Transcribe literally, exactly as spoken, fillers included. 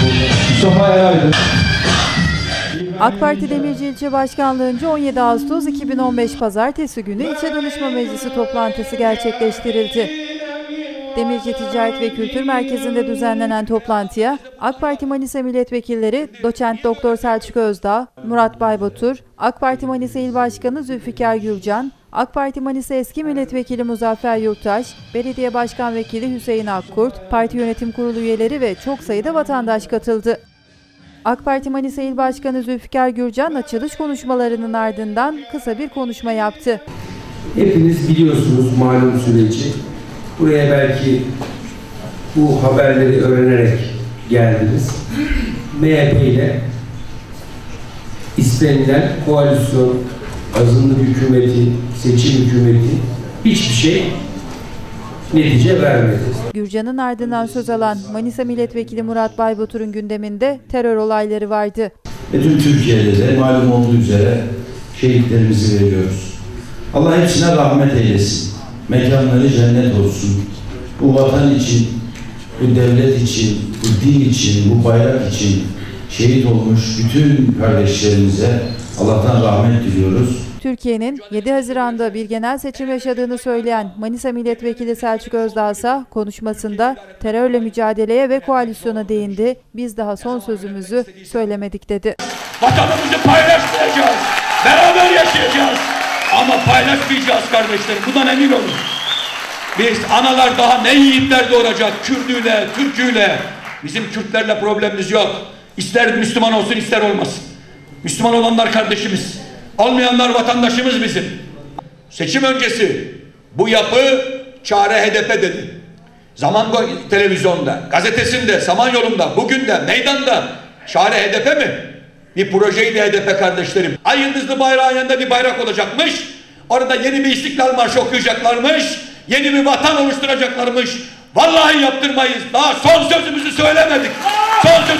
Mustafa Eraydın. AK Parti Demirci İlçe Başkanlığı'nca on yedi Ağustos iki bin on beş Pazartesi günü İlçe Danışma Meclisi toplantısı gerçekleştirildi. Demirci Ticaret ve Kültür Merkezi'nde düzenlenen toplantıya AK Parti Manisa Milletvekilleri Doçent Doktor Selçuk Özdağ, Murat Baybatur, AK Parti Manisa İl Başkanı Zülfikar Gürcan, AK Parti Manisa Eski Milletvekili Muzaffer Yurttaş, Belediye Başkan Vekili Hüseyin Akkurt, Parti Yönetim Kurulu üyeleri ve çok sayıda vatandaş katıldı. AK Parti Manisa İl Başkanı Zülfikar Gürcan açılış konuşmalarının ardından kısa bir konuşma yaptı. Hepiniz biliyorsunuz malum süreci. Buraya belki bu haberleri öğrenerek geldiniz. M H P ile istenilen koalisyon, azınlık hükümeti, seçim hükümeti hiçbir şey netice vermedi. Gürcan'ın ardından söz alan Manisa Milletvekili Murat Baybatur'un gündeminde terör olayları vardı. Ve tüm Türkiye'de de malum olduğu üzere şehitlerimizi veriyoruz. Allah hepsine rahmet eylesin. Mekanları cennet olsun. Bu vatan için, bu devlet için, bu din için, bu bayrak için şehit olmuş bütün kardeşlerimize Allah'tan rahmet diliyoruz. Türkiye'nin yedi Haziran'da bir genel seçim yaşadığını söyleyen Manisa Milletvekili Selçuk Özdağ ise konuşmasında terörle mücadeleye ve koalisyona değindi. Biz daha son sözümüzü söylemedik dedi. Vatanımızı paylaşmayacağız, beraber yaşayacağız ama paylaşmayacağız kardeşlerim, bundan emin olun. Biz analar daha ne yiğitler doğuracak, Kürdüyle, Türküyle. Bizim Kürtlerle problemimiz yok. İster Müslüman olsun ister olmasın. Müslüman olanlar kardeşimiz, olmayanlar vatandaşımız bizim. Seçim öncesi bu yapı çare H D P dedi. Zaman televizyonda, gazetesinde, Samanyolu'nda, bugün de, meydanda çare H D P mi? Bir projeydi H D P kardeşlerim. Ay yıldızlı bayrağın yanında bir bayrak olacakmış. Orada yeni bir İstiklal Marşı okuyacaklarmış. Yeni bir vatan oluşturacaklarmış. Vallahi yaptırmayız. Daha son sözümüzü söylemedik. Son sözümüzü